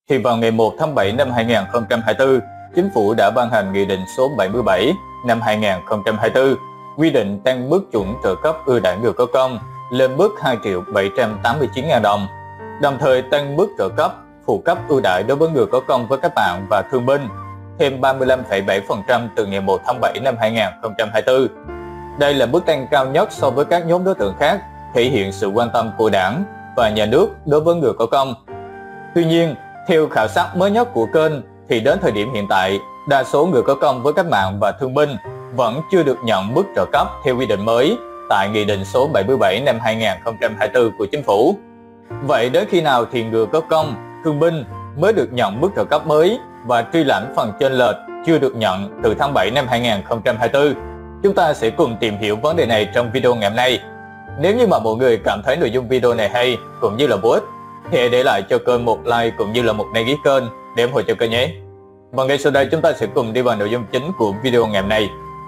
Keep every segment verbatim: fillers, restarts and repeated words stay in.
Thì vào ngày một tháng bảy năm hai nghìn không trăm hai mươi tư, Chính phủ đã ban hành Nghị định số bảy mươi bảy năm hai nghìn không trăm hai mươi tư quy định tăng mức chuẩn trợ cấp ưu đãi người có công lên mức hai triệu bảy trăm tám mươi chín ngàn đồng, đồng thời tăng mức trợ cấp phụ cấp ưu đãi đối với người có công với các bạn và thương binh thêm ba mươi lăm phẩy bảy phần trăm từ ngày một tháng bảy năm hai nghìn không trăm hai mươi tư. Đây là mức tăng cao nhất so với các nhóm đối tượng khác, thể hiện sự quan tâm của Đảng và Nhà nước đối với người có công. Tuy nhiên, theo khảo sát mới nhất của kênh, thì đến thời điểm hiện tại, đa số người có công với các mạng và thương binh vẫn chưa được nhận mức trợ cấp theo quy định mới tại Nghị định số bảy mươi bảy năm hai nghìn không trăm hai mươi tư của Chính phủ. Vậy đến khi nào thì người có công, thương binh mới được nhận mức trợ cấp mới và truy lãnh phần chênh lệch chưa được nhận từ tháng bảy năm hai nghìn không trăm hai mươi tư? Chúng ta sẽ cùng tìm hiểu vấn đề này trong video ngày hôm nay. Nếu như mà mọi người cảm thấy nội dung video này hay cũng như là bổ ích, thì hãy để lại cho kênh một like cũng như là một đăng ký kênh để ủng hộ cho kênh nhé. Và ngay sau đây chúng ta sẽ cùng đi vào nội dung chính của video ngày hôm nay.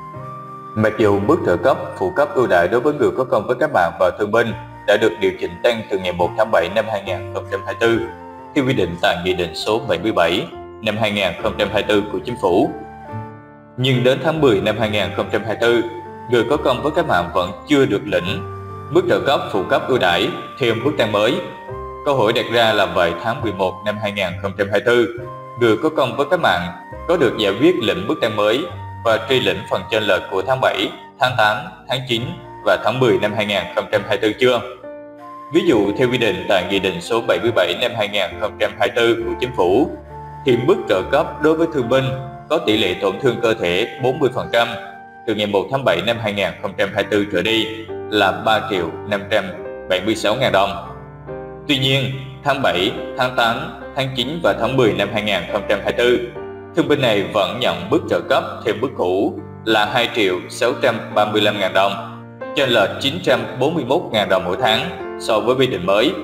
Mặc dù mức trợ cấp, phụ cấp ưu đãi đối với người có công với các bạn và thương binh đã được điều chỉnh tăng từ ngày một tháng bảy năm hai nghìn không trăm hai mươi tư theo quy định tại Nghị định số bảy mươi bảy năm hai nghìn không trăm hai mươi tư của Chính phủ, nhưng đến tháng mười năm hai nghìn không trăm hai mươi tư, người có công với các bạn vẫn chưa được lĩnh mức trợ cấp, phụ cấp ưu đãi theo mức tăng mới. Câu hỏi đặt ra là vậy tháng mười một năm hai nghìn không trăm hai mươi tư, người có công với các bạn có được giải quyết lĩnh mức tăng mới và truy lĩnh phần chênh lệch của tháng bảy, tháng tám, tháng chín và tháng mười năm hai nghìn không trăm hai mươi tư chưa? Ví dụ theo quy định tại Nghị định số bảy mươi bảy năm hai nghìn không trăm hai mươi tư của Chính phủ, thì mức trợ cấp đối với thương binh có tỷ lệ tổn thương cơ thể bốn mươi phần trăm từ ngày một tháng bảy năm hai nghìn không trăm hai mươi tư trở đi là ba triệu năm trăm bảy mươi sáu ngàn đồng. Tuy nhiên, tháng bảy, tháng tám, tháng chín và tháng mười năm hai nghìn không trăm hai mươi tư, thương binh này vẫn nhận mức trợ cấp theo mức cũ là hai triệu sáu trăm ba mươi lăm ngàn đồng, chênh lệch chín trăm bốn mươi mốt ngàn đồng mỗi tháng so với quy định mới.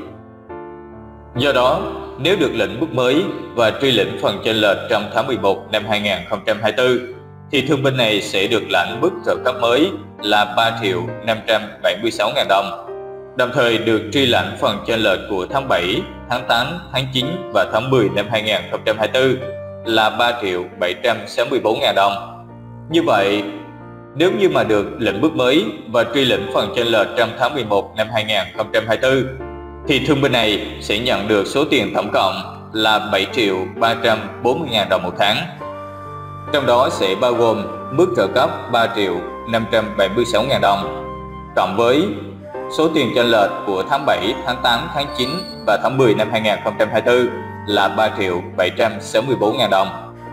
Do đó, nếu được lĩnh mức mới và truy lĩnh phần chênh lệch trong tháng mười một năm hai nghìn không trăm hai mươi tư, thì thương binh này sẽ được lãnh mức trợ cấp mới là ba triệu năm trăm bảy mươi sáu ngàn đồng, đồng thời được truy lãnh phần chênh lệch của tháng bảy, tháng tám, tháng chín và tháng mười năm hai nghìn không trăm hai mươi tư là ba triệu bảy trăm sáu mươi bốn ngàn đồng. Như vậy, nếu như mà được lĩnh mức mới và truy lĩnh phần chênh lệch trong tháng mười một năm hai nghìn không trăm hai mươi tư, thì thương binh này sẽ nhận được số tiền tổng cộng là bảy triệu ba trăm bốn mươi ngàn đồng một tháng. Trong đó sẽ bao gồm mức trợ cấp ba triệu năm trăm bảy mươi sáu ngàn đồng, cộng với số tiền chênh lệch của tháng bảy, tháng tám, tháng chín và tháng mười năm hai nghìn không trăm hai mươi tư là ba triệu bảy trăm sáu mươi bốn ngàn đồng.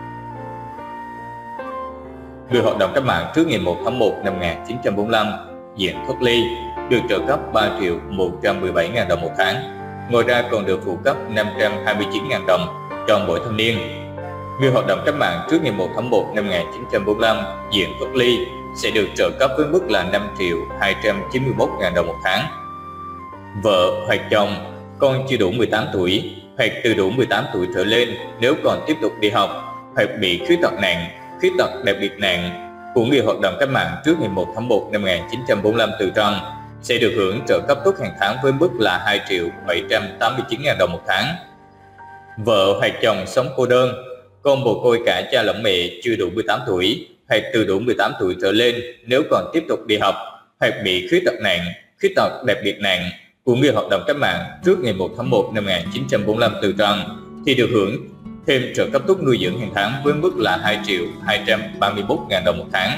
Người hoạt động cách mạng trước ngày một tháng một năm một nghìn chín trăm bốn mươi lăm diện thoát ly được trợ cấp ba triệu một trăm mười bảy ngàn đồng một tháng. Ngoài ra còn được phụ cấp năm trăm hai mươi chín ngàn đồng cho mỗi thanh niên. Người hoạt động cách mạng trước ngày một tháng một năm một nghìn chín trăm bốn mươi lăm diện thoát ly sẽ được trợ cấp với mức là năm triệu hai trăm chín mươi mốt ngàn đồng một tháng. Vợ hoặc chồng, con chưa đủ mười tám tuổi hoặc từ đủ mười tám tuổi trở lên nếu còn tiếp tục đi học hoặc bị khuyết tật nặng, khuyết tật đặc biệt nặng của người hoạt động cách mạng trước ngày một tháng một năm một nghìn chín trăm bốn mươi lăm từ trần sẽ được hưởng trợ cấp tốt hàng tháng với mức là hai triệu bảy trăm tám mươi chín ngàn đồng một tháng. Vợ hoặc chồng sống cô đơn, con mồ côi cả cha lẫn mẹ chưa đủ mười tám tuổi hoặc từ đủ mười tám tuổi trở lên nếu còn tiếp tục đi học hoặc bị khuyết tật nặng, khuyết tật đặc biệt nặng của người hoạt động cách mạng trước ngày một tháng một năm một nghìn chín trăm bốn mươi lăm từ trần thì được hưởng thêm trợ cấp tốt nuôi dưỡng hàng tháng với mức là hai triệu hai trăm ba mươi mốt ngàn đồng một tháng.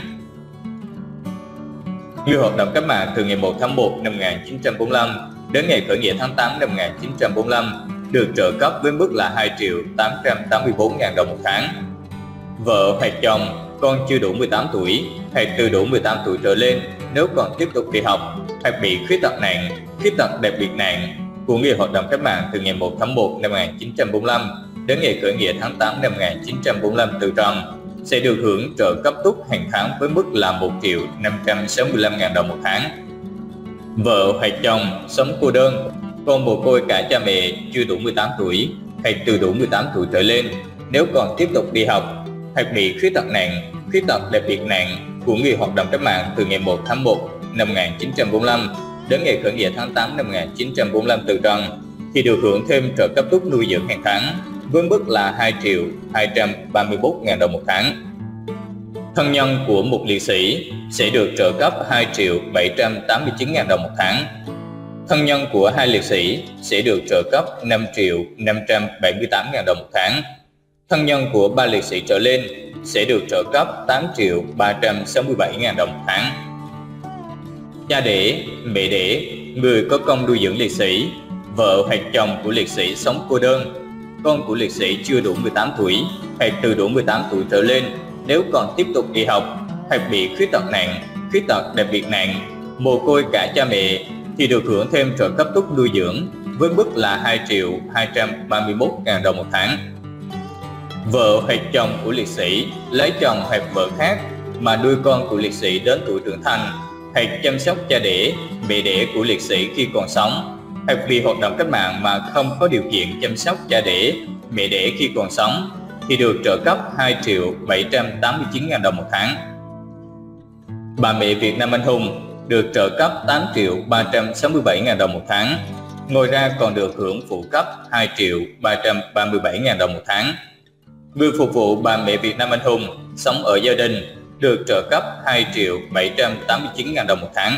Người hoạt động cách mạng từ ngày một tháng một năm một nghìn chín trăm bốn mươi lăm đến ngày khởi nghĩa tháng tám năm một nghìn chín trăm bốn mươi lăm được trợ cấp với mức là hai triệu tám trăm tám mươi bốn ngàn đồng một tháng. Vợ hoặc chồng, con chưa đủ mười tám tuổi hoặc từ đủ mười tám tuổi trở lên nếu còn tiếp tục đi học hoặc bị khuyết tật nặng, khuyết tật đặc biệt nặng của người hoạt động cách mạng từ ngày một tháng một năm một nghìn chín trăm bốn mươi lăm đến ngày khởi nghĩa tháng tám năm một nghìn chín trăm bốn mươi lăm từ trần sẽ được hưởng trợ cấp túc hàng tháng với mức là một triệu năm trăm sáu mươi lăm ngàn đồng một tháng. Vợ hoặc chồng sống cô đơn, con mồ côi cả cha mẹ chưa đủ mười tám tuổi hoặc từ đủ mười tám tuổi trở lên nếu còn tiếp tục đi học hoặc bị khuyết tật nặng, khuyết tật đặc biệt nặng của người hoạt động cách mạng từ ngày một tháng một năm một nghìn chín trăm bốn mươi lăm đến ngày khởi nghĩa tháng tám năm một nghìn chín trăm bốn mươi lăm từ trần thì được hưởng thêm trợ cấp túc nuôi dưỡng hàng tháng với mức là hai triệu hai trăm ba mươi mốt nghìn đồng một tháng. Thân nhân của một liệt sĩ sẽ được trợ cấp hai triệu bảy trăm tám mươi chín nghìn đồng một tháng. Thân nhân của hai liệt sĩ sẽ được trợ cấp năm triệu năm trăm bảy mươi tám nghìn đồng một tháng. Thân nhân của ba liệt sĩ trở lên sẽ được trợ cấp tám triệu ba trăm sáu mươi bảy nghìn đồng một tháng. Cha đẻ, mẹ đẻ, người có công nuôi dưỡng liệt sĩ, vợ hoặc chồng của liệt sĩ sống cô đơn, con của liệt sĩ chưa đủ mười tám tuổi hoặc từ đủ mười tám tuổi trở lên nếu còn tiếp tục đi học hoặc bị khuyết tật nặng, khuyết tật đặc biệt nặng, mồ côi cả cha mẹ thì được hưởng thêm trợ cấp túc nuôi dưỡng với mức là hai triệu hai trăm ba mươi mốt nghìn đồng một tháng. Vợ hoặc chồng của liệt sĩ lấy chồng hoặc vợ khác mà nuôi con của liệt sĩ đến tuổi trưởng thành, hoặc chăm sóc cha đẻ, mẹ đẻ của liệt sĩ khi còn sống, hoặc vì hoạt động cách mạng mà không có điều kiện chăm sóc cha đẻ, mẹ đẻ khi còn sống thì được trợ cấp hai triệu bảy trăm tám mươi chín nghìn đồng một tháng. Bà mẹ Việt Nam anh hùng được trợ cấp tám triệu ba trăm sáu mươi bảy nghìn đồng một tháng. Ngoài ra còn được hưởng phụ cấp hai triệu ba trăm ba mươi bảy nghìn đồng một tháng. Người phục vụ bà mẹ Việt Nam anh hùng sống ở gia đình được trợ cấp hai triệu bảy trăm tám mươi chín nghìn đồng một tháng.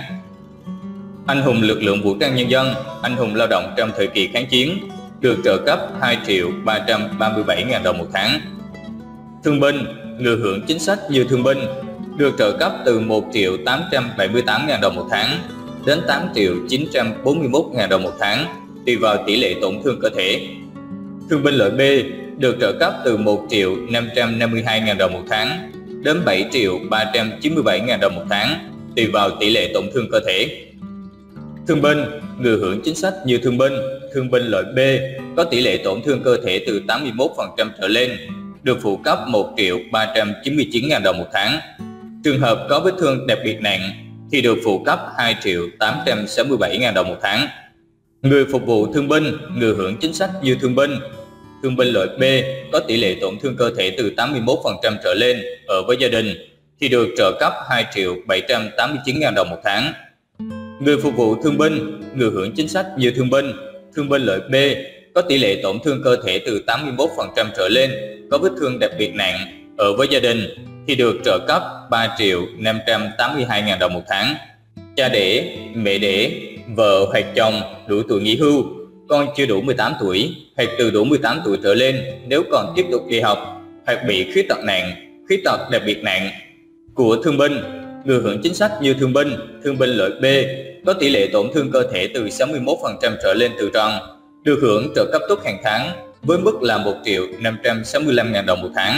Anh hùng lực lượng vũ trang nhân dân, anh hùng lao động trong thời kỳ kháng chiến được trợ cấp hai triệu ba trăm ba mươi bảy nghìn đồng một tháng. Thương binh, người hưởng chính sách như thương binh được trợ cấp từ một triệu tám trăm bảy mươi tám nghìn đồng một tháng đến tám triệu chín trăm bốn mươi mốt nghìn đồng một tháng, tùy vào tỷ lệ tổn thương cơ thể. Thương binh loại B được trợ cấp từ một triệu năm trăm năm mươi hai nghìn đồng một tháng đến bảy triệu ba trăm chín mươi bảy nghìn đồng một tháng, tùy vào tỷ lệ tổn thương cơ thể. Thương binh, người hưởng chính sách như thương binh, thương binh loại B có tỷ lệ tổn thương cơ thể từ tám mươi mốt phần trăm trở lên, được phụ cấp một triệu ba trăm chín mươi chín nghìn đồng một tháng. Trường hợp có vết thương đặc biệt nặng thì được phụ cấp hai triệu tám trăm sáu mươi bảy nghìn đồng một tháng. Người phục vụ thương binh, người hưởng chính sách như thương binh, thương binh loại B có tỷ lệ tổn thương cơ thể từ tám mươi mốt phần trăm trở lên ở với gia đình thì được trợ cấp hai triệu bảy trăm tám mươi chín nghìn đồng một tháng. Người phục vụ thương binh, người hưởng chính sách như thương binh, thương binh loại B có tỷ lệ tổn thương cơ thể từ tám mươi mốt phần trăm trở lên, có vết thương đặc biệt nặng ở với gia đình thì được trợ cấp ba triệu năm trăm tám mươi hai nghìn đồng một tháng. Cha đẻ, mẹ đẻ, vợ hoặc chồng đủ tuổi nghỉ hưu, con chưa đủ mười tám tuổi hoặc từ đủ mười tám tuổi trở lên nếu còn tiếp tục đi học hoặc bị khuyết tật nặng, khuyết tật đặc biệt nặng của thương binh, người hưởng chính sách như thương binh, thương binh loại B có tỷ lệ tổn thương cơ thể từ sáu mươi mốt phần trăm trở lên từ tròn, được hưởng trợ cấp túc hàng tháng với mức là một triệu năm trăm sáu mươi lăm nghìn đồng một tháng.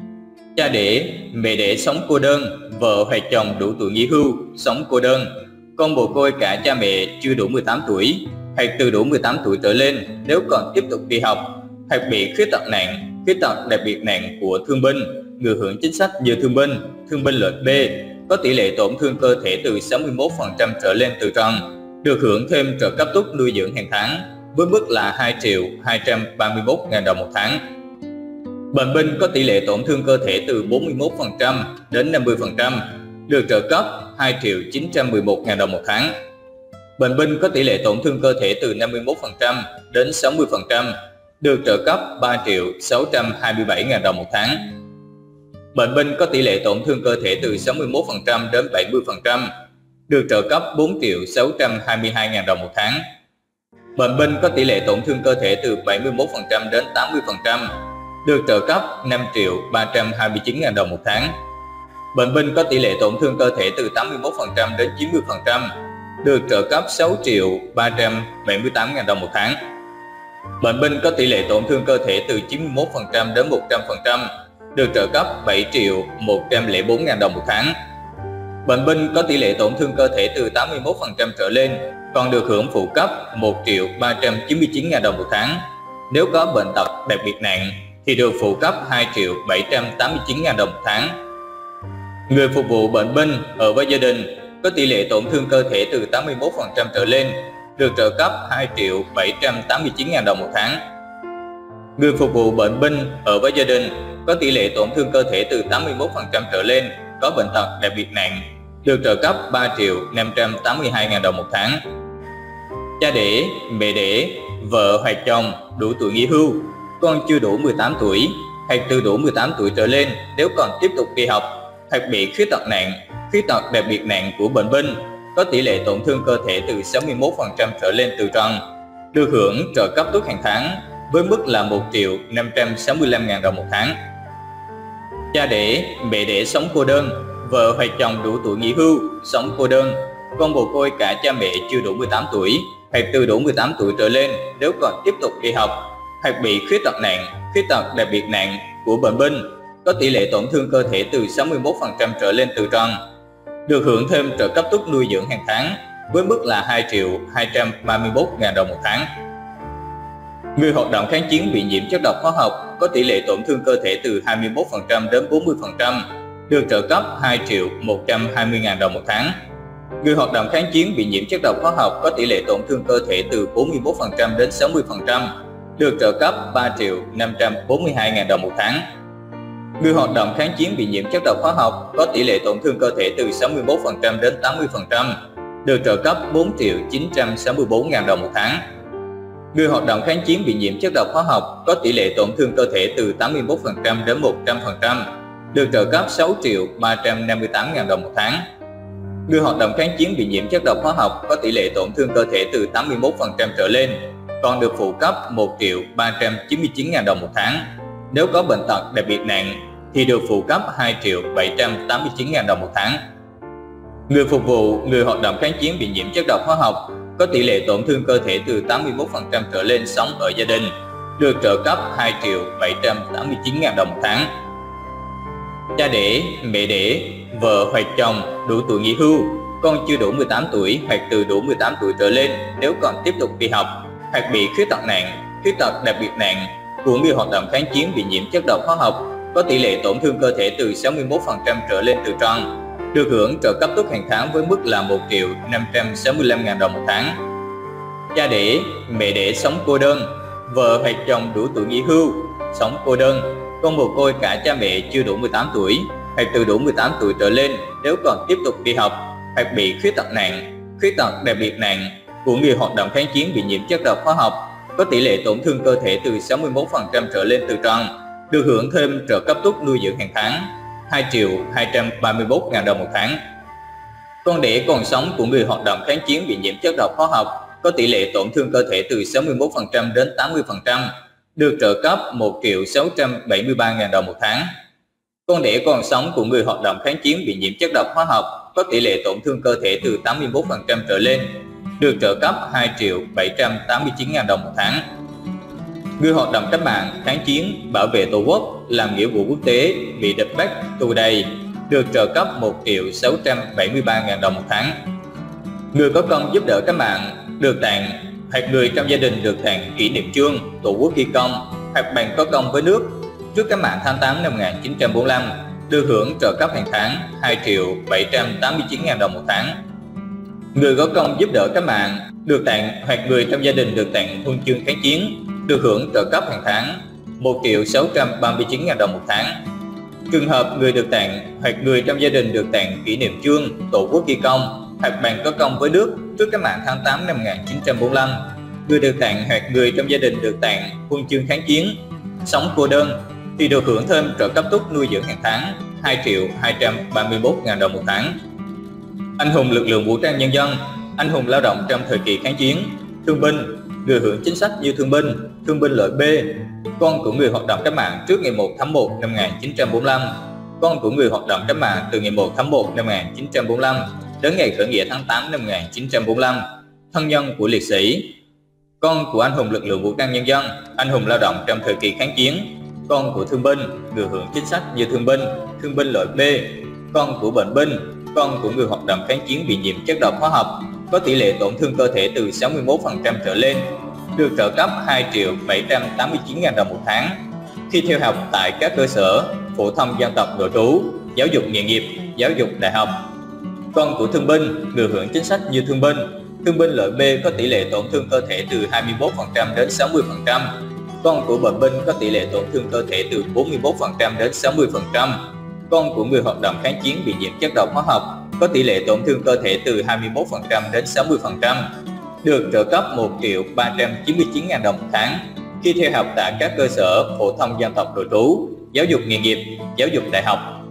Cha đẻ, mẹ đẻ sống cô đơn, vợ hoặc chồng đủ tuổi nghỉ hưu, sống cô đơn, con mồ côi cả cha mẹ chưa đủ mười tám tuổi hoặc từ đủ mười tám tuổi trở lên nếu còn tiếp tục đi học hoặc bị khuyết tật nặng, khuyết tật đặc biệt nặng của thương binh, người hưởng chính sách như thương binh, thương binh loại B có tỷ lệ tổn thương cơ thể từ sáu mươi mốt phần trăm trở lên từ tròn, được hưởng thêm trợ cấp túc nuôi dưỡng hàng tháng với mức là hai triệu hai trăm ba mươi mốt nghìn đồng một tháng. Bệnh binh có tỷ lệ tổn thương cơ thể từ bốn mươi mốt phần trăm đến năm mươi phần trăm, được trợ cấp hai triệu chín trăm mười một nghìn đồng một tháng. Bệnh binh có tỷ lệ tổn thương cơ thể từ năm mươi mốt phần trăm đến sáu mươi phần trăm, được trợ cấp ba triệu sáu trăm hai mươi bảy nghìn đồng một tháng. Bệnh binh có tỷ lệ tổn thương cơ thể từ sáu mươi mốt phần trăm đến bảy mươi phần trăm, được trợ cấp bốn triệu sáu trăm hai mươi hai nghìn đồng một tháng. Bệnh binh có tỷ lệ tổn thương cơ thể từ bảy mươi mốt phần trăm đến tám mươi phần trăm, được trợ cấp năm triệu ba trăm hai mươi chín nghìn đồng một tháng. Bệnh binh có tỷ lệ tổn thương cơ thể từ tám mươi mốt phần trăm đến chín mươi phần trăm, được trợ cấp sáu triệu ba trăm bảy mươi tám nghìn đồng một tháng. Bệnh binh có tỷ lệ tổn thương cơ thể từ chín mươi mốt phần trăm đến một trăm phần trăm, được trợ cấp bảy triệu một trăm lẻ bốn nghìn đồng một tháng. Bệnh binh có tỷ lệ tổn thương cơ thể từ tám mươi mốt phần trăm trở lên còn được hưởng phụ cấp một triệu ba trăm chín mươi chín nghìn đồng một tháng. Nếu có bệnh tật đặc biệt nặng thì được phụ cấp hai triệu bảy trăm tám mươi chín nghìn đồng một tháng. Người phục vụ bệnh binh ở với gia đình có tỷ lệ tổn thương cơ thể từ tám mươi mốt phần trăm trở lên được trợ cấp hai triệu bảy trăm tám mươi chín nghìn đồng một tháng. Người phục vụ bệnh binh ở với gia đình có tỷ lệ tổn thương cơ thể từ tám mươi mốt phần trăm trở lên có bệnh tật đặc biệt nặng được trợ cấp ba triệu năm trăm tám mươi hai nghìn đồng một tháng. Cha đẻ, mẹ đẻ, vợ hoặc chồng đủ tuổi nghỉ hưu, con chưa đủ mười tám tuổi, hoặc từ đủ mười tám tuổi trở lên nếu còn tiếp tục đi học, hoặc bị khuyết tật nặng, khuyết tật đặc biệt nặng của bệnh binh, có tỷ lệ tổn thương cơ thể từ sáu mươi mốt phần trăm trở lên từ trần, được hưởng trợ cấp tuất hàng tháng với mức là một triệu năm trăm sáu mươi lăm nghìn đồng một tháng. Cha đẻ, mẹ đẻ sống cô đơn, vợ hoặc chồng đủ tuổi nghỉ hưu, sống cô đơn, con mồ côi cả cha mẹ chưa đủ mười tám tuổi, hoặc từ đủ mười tám tuổi trở lên nếu còn tiếp tục đi học, hoặc bị khuyết tật nặng, khuyết tật đặc biệt nặng của bệnh binh, có tỷ lệ tổn thương cơ thể từ sáu mươi mốt phần trăm trở lên từ trần, được hưởng thêm trợ cấp tuất nuôi dưỡng hàng tháng với mức là hai triệu hai trăm ba mươi mốt nghìn đồng một tháng. Người hoạt động kháng chiến bị nhiễm chất độc hóa học có tỷ lệ tổn thương cơ thể từ hai mươi mốt phần trăm đến bốn mươi phần trăm, được trợ cấp hai triệu một trăm hai mươi nghìn đồng một tháng. Người hoạt động kháng chiến bị nhiễm chất độc hóa học có tỷ lệ tổn thương cơ thể từ bốn mươi mốt phần trăm đến sáu mươi phần trăm, được trợ cấp ba triệu năm trăm bốn mươi hai nghìn đồng một tháng. Người hoạt động kháng chiến bị nhiễm chất độc hóa học có tỷ lệ tổn thương cơ thể từ sáu mươi mốt phần trăm đến tám mươi phần trăm, được trợ cấp bốn triệu chín trăm sáu mươi bốn nghìn đồng một tháng. Người hoạt động kháng chiến bị nhiễm chất độc hóa học có tỷ lệ tổn thương cơ thể từ tám mươi mốt phần trăm đến một trăm phần trăm, được trợ cấp sáu triệu ba trăm năm mươi tám nghìn đồng một tháng. Người hoạt động kháng chiến bị nhiễm chất độc hóa học có tỷ lệ tổn thương cơ thể từ tám mươi mốt phần trăm trở lên, còn được phụ cấp một triệu ba trăm chín mươi chín nghìn đồng một tháng. Nếu có bệnh tật đặc biệt nặng thì được phụ cấp hai triệu bảy trăm tám mươi chín nghìn đồng một tháng. Người phục vụ, người hoạt động kháng chiến bị nhiễm chất độc hóa học có tỷ lệ tổn thương cơ thể từ tám mươi mốt phần trăm trở lên sống ở gia đình, được trợ cấp hai triệu bảy trăm tám mươi chín nghìn đồng một tháng. Cha đẻ, mẹ đẻ, vợ hoặc chồng đủ tuổi nghỉ hưu, con chưa đủ mười tám tuổi hoặc từ đủ mười tám tuổi trở lên nếu còn tiếp tục đi học, hoặc bị khuyết tật nặng, khuyết tật đặc biệt nặng của người hoạt động kháng chiến bị nhiễm chất độc hóa học có tỷ lệ tổn thương cơ thể từ sáu mươi mốt phần trăm trở lên từ trần, được hưởng trợ cấp tuất hàng tháng với mức là một triệu năm trăm sáu mươi lăm nghìn đồng một tháng. Cha đẻ, mẹ đẻ sống cô đơn, vợ hoặc chồng đủ tuổi nghỉ hưu, sống cô đơn, con mồ côi cả cha mẹ chưa đủ mười tám tuổi hoặc từ đủ mười tám tuổi trở lên nếu còn tiếp tục đi học, hoặc bị khuyết tật nặng, khuyết tật đặc biệt nặng của người hoạt động kháng chiến bị nhiễm chất độc hóa học có tỷ lệ tổn thương cơ thể từ sáu mươi mốt phần trăm trở lên từ trần, được hưởng thêm trợ cấp tuất nuôi dưỡng hàng tháng hai triệu hai trăm ba mươi mốt nghìn đồng một tháng. Con đẻ còn sống của người hoạt động kháng chiến bị nhiễm chất độc hóa học có tỷ lệ tổn thương cơ thể từ sáu mươi mốt phần trăm đến tám mươi phần trăm, được trợ cấp một triệu sáu trăm bảy mươi ba nghìn đồng một tháng. Con đẻ còn sống của người hoạt động kháng chiến bị nhiễm chất độc hóa học có tỷ lệ tổn thương cơ thể từ tám mươi mốt phần trăm trở lên, được trợ cấp hai triệu bảy trăm tám mươi chín nghìn đồng một tháng. Người hoạt động cách mạng, kháng chiến, bảo vệ Tổ quốc, làm nghĩa vụ quốc tế, bị địch bắt, tù đầy, được trợ cấp một triệu sáu trăm bảy mươi ba nghìn đồng một tháng. Người có công giúp đỡ cách mạng, được tặng, hoặc người trong gia đình được tặng kỷ niệm chương, Tổ quốc ghi công, hoặc bằng có công với nước trước cách mạng tháng tám năm một nghìn chín trăm bốn mươi lăm, được hưởng trợ cấp hàng tháng hai triệu bảy trăm tám mươi chín nghìn đồng một tháng. Người có công giúp đỡ cách mạng, được tặng hoặc người trong gia đình được tặng huân chương kháng chiến, được hưởng trợ cấp hàng tháng một triệu sáu trăm ba mươi chín nghìn đồng một tháng. Trường hợp người được tặng hoặc người trong gia đình được tặng kỷ niệm chương, Tổ quốc ghi công hoặc bằng có công với nước trước cách mạng tháng tám năm một nghìn chín trăm bốn mươi lăm, người được tặng hoặc người trong gia đình được tặng huân chương kháng chiến, sống cô đơn thì được hưởng thêm trợ cấp tuất nuôi dưỡng hàng tháng hai triệu hai trăm ba mươi mốt nghìn đồng một tháng. Anh hùng lực lượng vũ trang nhân dân, anh hùng lao động trong thời kỳ kháng chiến, thương binh, người hưởng chính sách như thương binh, thương binh loại B, con của người hoạt động cách mạng trước ngày một tháng một năm một nghìn chín trăm bốn mươi lăm, con của người hoạt động cách mạng từ ngày một tháng một năm một nghìn chín trăm bốn mươi lăm đến ngày khởi nghĩa tháng tám năm một nghìn chín trăm bốn mươi lăm, thân nhân của liệt sĩ, con của anh hùng lực lượng vũ trang nhân dân, anh hùng lao động trong thời kỳ kháng chiến, con của thương binh, người hưởng chính sách như thương binh, thương binh loại B, con của bệnh binh, con của người hoạt động kháng chiến bị nhiễm chất độc hóa học có tỷ lệ tổn thương cơ thể từ sáu mươi mốt phần trăm trở lên, được trợ cấp hai triệu bảy trăm tám mươi chín nghìn đồng một tháng khi theo học tại các cơ sở phổ thông dân tộc nội trú, giáo dục nghề nghiệp, giáo dục đại học. Con của thương binh, người hưởng chính sách như thương binh, thương binh loại B có tỷ lệ tổn thương cơ thể từ hai mươi mốt phần trăm đến sáu mươi phần trăm, con của bệnh binh có tỷ lệ tổn thương cơ thể từ bốn mươi mốt phần trăm đến sáu mươi phần trăm, con của người hoạt động kháng chiến bị nhiễm chất độc hóa học có tỷ lệ tổn thương cơ thể từ hai mươi mốt phần trăm đến sáu mươi phần trăm, được trợ cấp một triệu ba trăm chín mươi chín nghìn đồng một tháng khi theo học tại các cơ sở phổ thông dân tộc nội trú, giáo dục nghề nghiệp, giáo dục đại học